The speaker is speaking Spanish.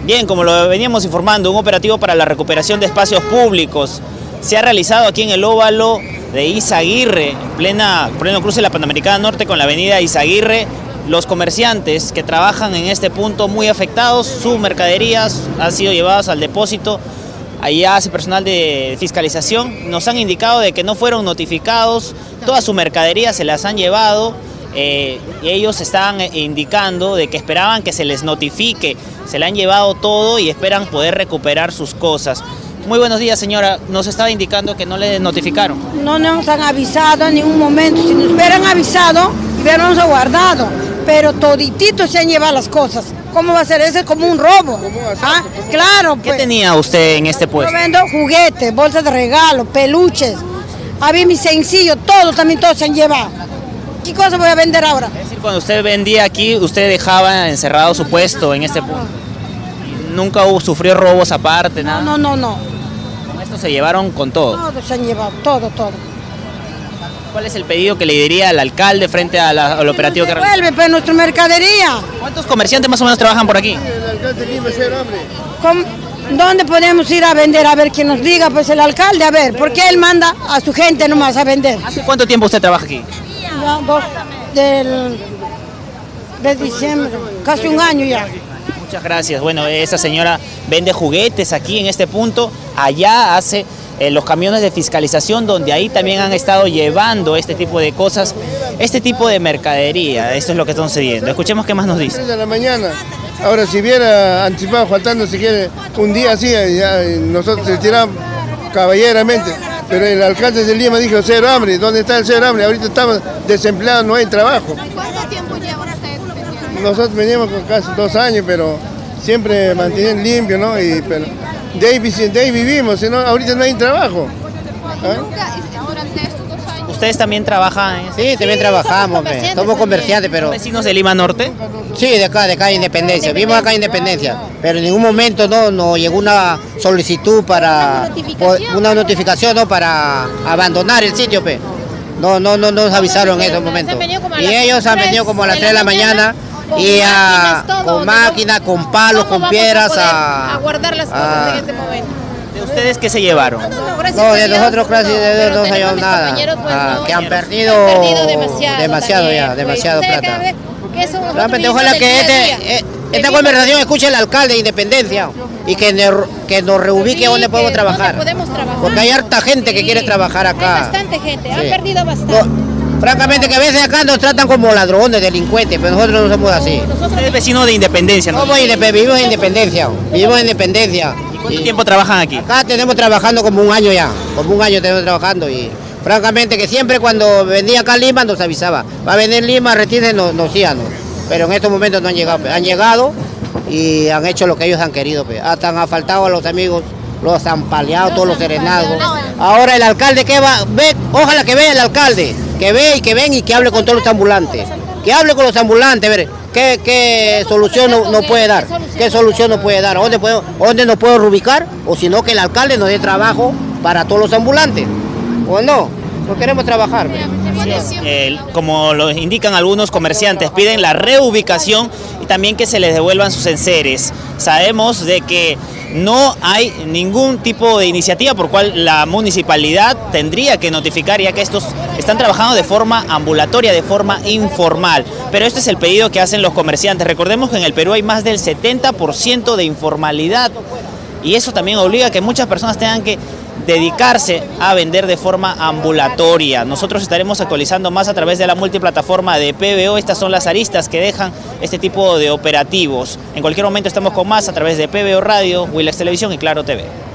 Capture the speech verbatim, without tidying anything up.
Bien, como lo veníamos informando, un operativo para la recuperación de espacios públicos se ha realizado aquí en el óvalo de Izaguirre, en plena, pleno cruce de la Panamericana Norte con la avenida Izaguirre. Los comerciantes que trabajan en este punto muy afectados, sus mercaderías han sido llevadas al depósito. Allá hace personal de fiscalización, nos han indicado de que no fueron notificados, toda su mercadería se las han llevado. Eh, y ellos están indicando de que esperaban que se les notifique, se le han llevado todo y esperan poder recuperar sus cosas. Muy buenos días, señora, nos estaba indicando que no les notificaron. No nos han avisado en ningún momento, si nos hubieran avisado, hubiéramos guardado, pero todititos se han llevado las cosas. ¿Cómo va a ser? Ese es como un robo. ¿Ah? Claro, pues. ¿Qué tenía usted en este puesto? Yo vendo juguetes, bolsas de regalo, peluches, había mi sencillo, todo, también todos se han llevado. ¿Qué cosa voy a vender ahora? Es decir, cuando usted vendía aquí, usted dejaba encerrado su puesto en este punto. ¿Nunca hubo, sufrió robos aparte, nada? No, no, no. Con esto se llevaron con todo. Todo se han llevado, todo, todo. ¿Cuál es el pedido que le diría al alcalde frente a la, al operativo que realizó? Vuelve pues nuestra mercadería. ¿Cuántos comerciantes más o menos trabajan por aquí? El alcalde Lima es el hambre. ¿Cómo? ¿Dónde podemos ir a vender? A ver, que nos diga pues el alcalde, a ver, porque él manda a su gente nomás a vender. ¿Hace cuánto tiempo usted trabaja aquí? Ya, dos, del, de diciembre, casi un año ya. Muchas gracias. Bueno, esa señora vende juguetes aquí en este punto. Allá hace eh, los camiones de fiscalización, donde ahí también han estado llevando este tipo de cosas, este tipo de mercadería. Esto es lo que está sucediendo. Escuchemos qué más nos dice. de la mañana. Ahora, si hubiera anticipado faltando, si quiere, un día así, ya nosotros se tiramos caballeramente. Pero el alcalde de Lima dijo cero hambre. ¿Dónde está el cero hambre? Ahorita estamos desempleados, no hay trabajo. ¿Cuánto tiempo lleva usted? Nosotros venimos con casi dos años, pero siempre mantienen limpio, ¿no? Y, pero de, ahí, de ahí vivimos, ¿no? Ahorita no hay trabajo. ¿Ah? ¿Nunca, durante estos dos años? ¿Ustedes también trabajan en Sí, también Sí, trabajamos, somos pe. comerciantes somos comerciantes, ¿Son pero vecinos de Lima Norte? sí, de acá, de acá de Independencia, vivimos acá en Independencia, pero en ningún momento no nos llegó una solicitud para Una notificación. una notificación, ¿no? Para abandonar el sitio, pe. No, no, no nos avisaron en esos momentos. Y ellos han venido como a las tres de la mañana y a, con máquinas, con palos, con piedras a, a guardar las cosas a- en este momento. ¿De ustedes qué se llevaron? No, de nosotros gracias a Dios no se ha llevado nada. Ah, que han perdido, demasiado, demasiado también, ya, pues. demasiado Ustedes plata. cada vez que son nosotros Realmente, vivimos ojalá del que día a este, día. eh, esta Vivimos- conversación escuche el alcalde de Independencia y que, ne- que nos reubique Sí, donde podemos que trabajar. donde podemos trabajar. Porque hay harta gente que Sí, quiere trabajar acá. Hay bastante gente, han Sí. perdido bastante. No, francamente que a veces acá nos tratan como ladrones, delincuentes, pero nosotros no somos así. Usted es vecino de Independencia, ¿no? Somos independ- vivimos en Independencia, vivimos en Independencia. ¿Cuánto Y tiempo trabajan aquí? acá tenemos trabajando como un año ya, como un año tenemos trabajando y francamente que siempre cuando venía acá a Lima nos avisaba, va a venir Lima, retírese, nos, nos íbamos. Pero en estos momentos no han llegado, pe. Han llegado y han hecho lo que ellos han querido, pe. Hasta han faltado a los amigos, los han paleado, todos los serenados. Ahora el alcalde que va, ve, ojalá que vea el alcalde, que ve y que ven y que hable con todos los ambulantes, que hable con los ambulantes, ver qué, qué solución no, no puede dar, qué solución no puede dar, dónde puedo, dónde nos puedo reubicar, o si no que el alcalde nos dé trabajo para todos los ambulantes, o no, no queremos trabajar. Pe. Eh, como lo indican algunos comerciantes, piden la reubicación y también que se les devuelvan sus enseres. Sabemos de que no hay ningún tipo de iniciativa por cual la municipalidad tendría que notificar, ya que estos están trabajando de forma ambulatoria, de forma informal. Pero este es el pedido que hacen los comerciantes. Recordemos que en el Perú hay más del setenta por ciento de informalidad y eso también obliga a que muchas personas tengan que dedicarse a vender de forma ambulatoria. Nosotros estaremos actualizando más a través de la multiplataforma de P B O. Estas son las aristas que dejan este tipo de operativos. En cualquier momento estamos con más a través de P B O Radio, Willax Televisión y Claro T V.